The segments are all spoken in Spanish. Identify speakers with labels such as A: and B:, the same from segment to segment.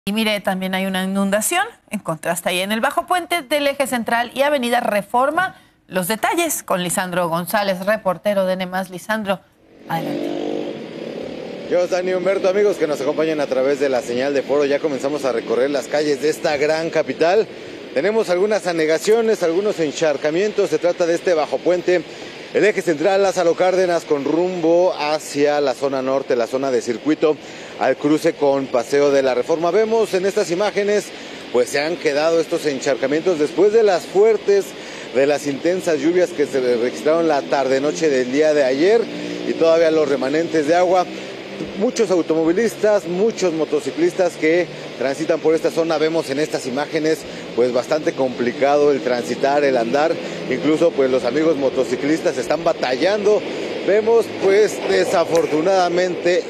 A: Y mire, también hay una inundación, en contraste ahí en el Bajo Puente del Eje Central y Avenida Reforma. Los detalles con Lisandro González, reportero de NMás. Lisandro, adelante.
B: Yo, Dani, Humberto, amigos que nos acompañan a través de la señal de Foro, ya comenzamos a recorrer las calles de esta gran capital. Tenemos algunas anegaciones, algunos encharcamientos. Se trata de este Bajo Puente, el Eje Central, Lázaro Cárdenas, con rumbo hacia la zona norte, la zona de circuito, al cruce con Paseo de la Reforma. Vemos en estas imágenes, pues se han quedado estos encharcamientos después de las fuertes, de las intensas lluvias que se registraron la tarde-noche del día de ayer y todavía los remanentes de agua. Muchos automovilistas, muchos motociclistas que transitan por esta zona. Vemos en estas imágenes pues bastante complicado el transitar, el andar. Incluso pues los amigos motociclistas están batallando. Vemos pues desafortunadamente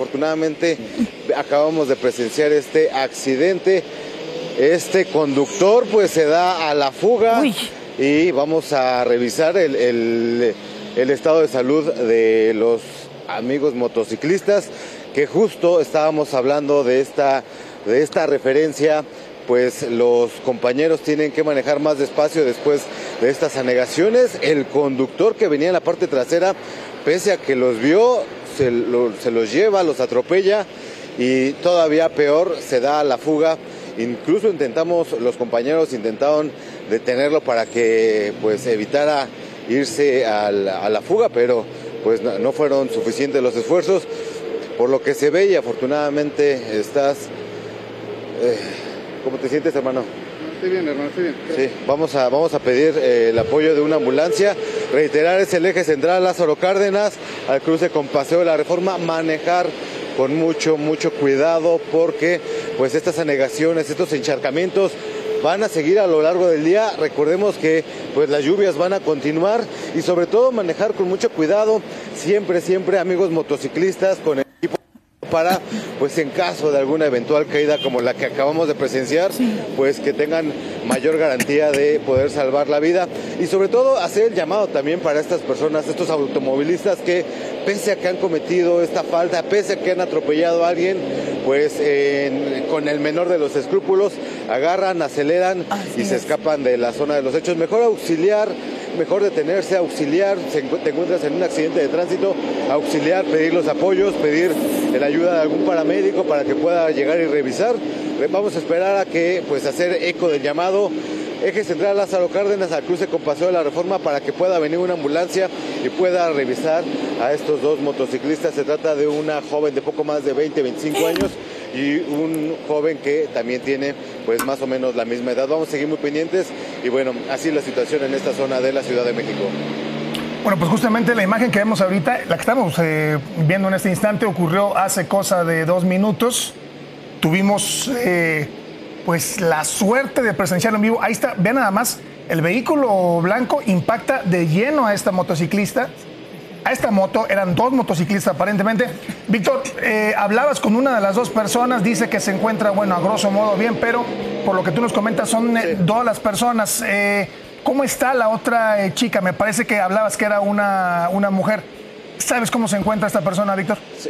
B: acabamos de presenciar este accidente. Este conductor pues se da a la fuga.
A: Uy.
B: Y vamos a revisar el estado de salud de los amigos motociclistas, que justo estábamos hablando de esta referencia. Pues los compañeros tienen que manejar más despacio después de estas anegaciones. El conductor que venía en la parte trasera, pese a que los vio, se los lleva, los atropella y todavía peor, se da a la fuga. Incluso los compañeros intentaron detenerlo para que pues evitara irse a la fuga, pero pues no fueron suficientes los esfuerzos, por lo que se ve. Y afortunadamente estás... ¿Cómo te sientes, hermano?
C: Estoy bien, hermano, estoy bien.
B: Sí, vamos a pedir el apoyo de una ambulancia. Reiterar, es el Eje Central, Lázaro Cárdenas, al cruce con Paseo de la Reforma. Manejar con mucho cuidado, porque pues estas anegaciones, estos encharcamientos van a seguir a lo largo del día. Recordemos que pues las lluvias van a continuar y sobre todo manejar con mucho cuidado, siempre, amigos motociclistas, con el equipo para, pues en caso de alguna eventual caída como la que acabamos de presenciar, pues que tengan mayor garantía de poder salvar la vida. Y sobre todo hacer el llamado también para estas personas, estos automovilistas que pese a que han cometido esta falta, pese a que han atropellado a alguien, pues con el menor de los escrúpulos, agarran, aceleran y se escapan de la zona de los hechos. Mejor auxiliar, mejor detenerse, auxiliar. Te encuentras en un accidente de tránsito, auxiliar, pedir los apoyos, pedir la ayuda de algún paramédico para que pueda llegar y revisar. Vamos a esperar a que pues hacer eco del llamado. Eje Central, Lázaro Cárdenas, al cruce con Paseo de la Reforma, para que pueda venir una ambulancia y pueda revisar a estos dos motociclistas. Se trata de una joven de poco más de 20-25 años y un joven que también tiene pues más o menos la misma edad. Vamos a seguir muy pendientes y bueno, así la situación en esta zona de la Ciudad de México.
D: Bueno, pues justamente la imagen que vemos ahorita, la que estamos viendo en este instante, ocurrió hace cosa de 2 minutos. Tuvimos pues la suerte de presenciarlo en vivo. Ahí está, vean nada más, el vehículo blanco impacta de lleno a esta motociclista. A esta moto, eran 2 motociclistas aparentemente. Víctor, hablabas con una de las 2 personas, dice que se encuentra, bueno, a grosso modo bien, pero por lo que tú nos comentas son 2 las personas. ¿Cómo está la otra chica? Me parece que hablabas que era una mujer. ¿Sabes cómo se encuentra esta persona, Víctor?
B: Sí.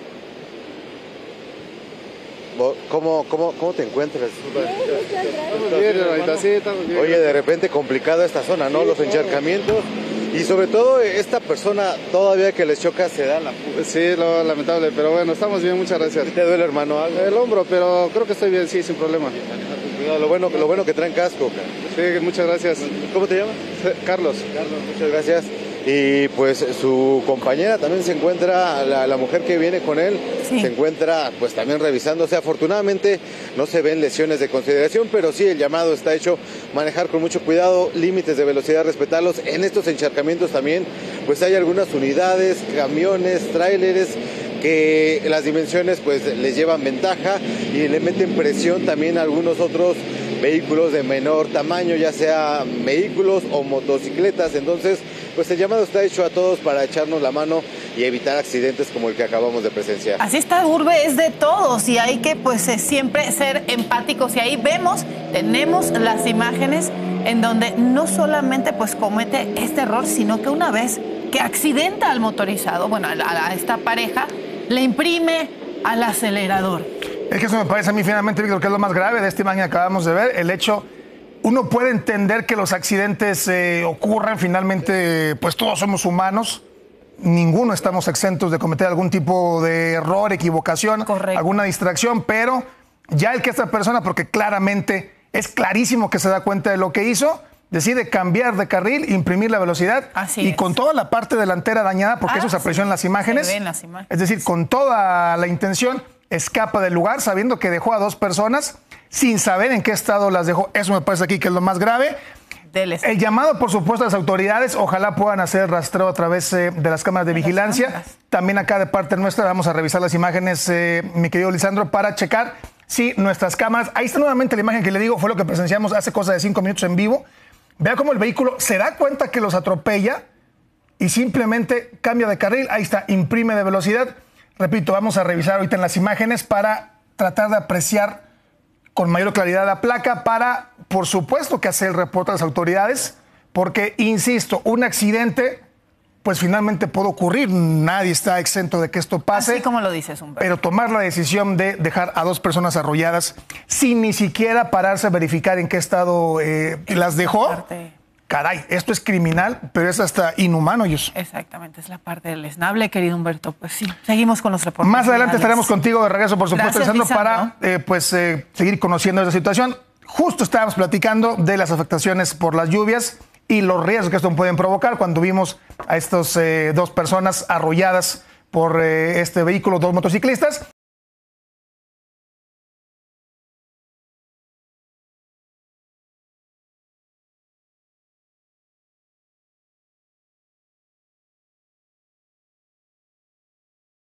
B: ¿Cómo te encuentras?
C: Estamos bien, hermanita, sí, estamos bien.
B: Oye, de repente complicada esta zona, ¿no? Los encharcamientos y sobre todo esta persona todavía que les choca se da la fuga.
C: Sí, lo lamentable, pero bueno, estamos bien, muchas gracias.
B: ¿Te duele, hermano, algo?
C: El hombro, pero creo que estoy bien, sí, sin problema.
B: Lo bueno que traen casco.
C: Sí, muchas gracias.
B: ¿Cómo te llamas?
C: Carlos.
B: Muchas gracias. Y pues su compañera también se encuentra, la mujer que viene con él, se encuentra pues también revisándose. Afortunadamente no se ven lesiones de consideración, pero sí el llamado está hecho, manejar con mucho cuidado, límites de velocidad, respetarlos. En estos encharcamientos también pues hay algunas unidades, camiones, tráileres, que las dimensiones pues les llevan ventaja y le meten presión también a algunos otros vehículos de menor tamaño, ya sea vehículos o motocicletas. Entonces pues el llamado está hecho a todos para echarnos la mano y evitar accidentes como el que acabamos de presenciar.
A: Así está, urbe es de todos y hay que pues siempre ser empáticos. Y ahí tenemos las imágenes en donde no solamente pues comete este error, sino que una vez que accidenta al motorizado, bueno, a esta pareja, le imprime al acelerador.
D: Es que eso me parece a mí finalmente, Víctor, que es lo más grave de esta imagen que acabamos de ver. El hecho, uno puede entender que los accidentes ocurran, finalmente, pues todos somos humanos. Ninguno estamos exentos de cometer algún tipo de error, equivocación,
A: correcto,
D: alguna distracción, pero ya el que esta persona, porque claramente es clarísimo que se da cuenta de lo que hizo, decide cambiar de carril, imprimir la velocidad y con toda la parte delantera dañada, porque eso se apreció en las imágenes,
A: se ve en las imágenes.
D: Es decir, con toda la intención, escapa del lugar sabiendo que dejó a 2 personas sin saber en qué estado las dejó. Eso me parece aquí que es lo más grave. El llamado, por supuesto, a las autoridades, ojalá puedan hacer rastreo a través de las cámaras de vigilancia. También acá de parte nuestra vamos a revisar las imágenes, mi querido Lisandro, para checar si nuestras cámaras... Ahí está nuevamente la imagen que le digo, fue lo que presenciamos hace cosa de 5 minutos en vivo. Vea cómo el vehículo se da cuenta que los atropella y simplemente cambia de carril. Ahí está, imprime de velocidad. Repito, vamos a revisar ahorita en las imágenes para tratar de apreciar con mayor claridad la placa para, por supuesto, que hacer el reporte a las autoridades, porque, insisto, un accidente, pues finalmente puede ocurrir, nadie está exento de que esto pase.
A: Así como lo dices, Humberto.
D: Pero tomar la decisión de dejar a 2 personas arrolladas sin ni siquiera pararse a verificar en qué estado las dejó, caray, esto es criminal, pero es hasta inhumano, ellos.
A: Exactamente, es la parte del esnable, querido Humberto. Pues sí, seguimos con los reportes.
D: Más adelante estaremos contigo de regreso, por supuesto, Lisandro, para seguir conociendo esta situación. Justo estábamos platicando de las afectaciones por las lluvias y los riesgos que esto pueden provocar cuando vimos a estos 2 personas arrolladas por este vehículo, 2 motociclistas.